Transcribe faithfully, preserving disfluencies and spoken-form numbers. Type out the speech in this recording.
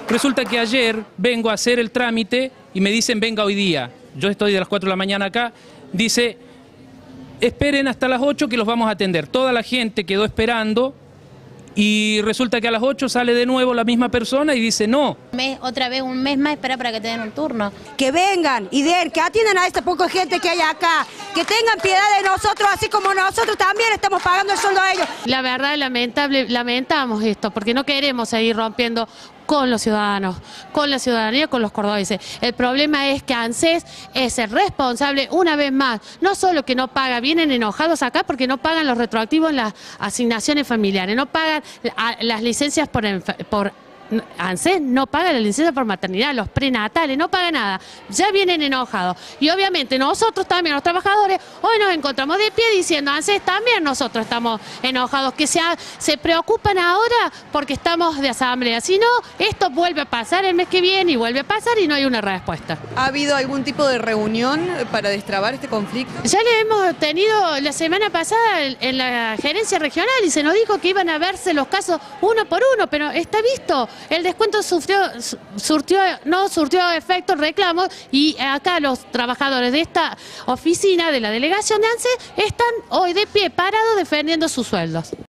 Resulta que ayer vengo a hacer el trámite y me dicen venga hoy día. Yo estoy de las cuatro de la mañana acá, dice esperen hasta las ocho que los vamos a atender. Toda la gente quedó esperando y resulta que a las ocho sale de nuevo la misma persona y dice no. Mes, otra vez un mes más espera para que te den un turno. Que vengan y den, que atiendan a esta poca gente que hay acá, que tengan piedad de nosotros, así como nosotros también estamos pagando el sueldo a ellos. La verdad, lamentable, lamentamos esto, porque no queremos seguir rompiendo con los ciudadanos, con la ciudadanía, con los cordobeses. El problema es que ANSES es el responsable, una vez más, no solo que no paga, vienen enojados acá porque no pagan los retroactivos en las asignaciones familiares, no pagan las licencias por, por ANSES no paga la licencia por maternidad, los prenatales, no paga nada, ya vienen enojados. Y obviamente nosotros también, los trabajadores, hoy nos encontramos de pie diciendo, ANSES también nosotros estamos enojados, que se, se preocupan ahora porque estamos de asamblea. Si no, esto vuelve a pasar el mes que viene y vuelve a pasar y no hay una respuesta. ¿Ha habido algún tipo de reunión para destrabar este conflicto? Ya le hemos tenido la semana pasada en la gerencia regional y se nos dijo que iban a verse los casos uno por uno, pero está visto. El descuento surtió, surtió, no surtió efecto reclamos y acá los trabajadores de esta oficina de la delegación de ANSES están hoy de pie parados defendiendo sus sueldos.